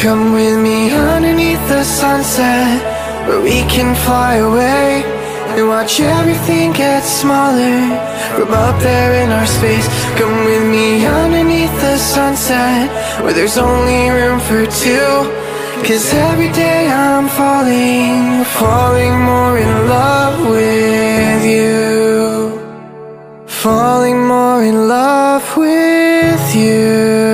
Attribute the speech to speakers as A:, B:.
A: Come with me underneath the sunset, where we can fly away and watch everything get smaller from up there in our space. Come with me underneath the sunset, where there's only room for two. 'Cause every day I'm falling more in love with you. Falling more in love with you.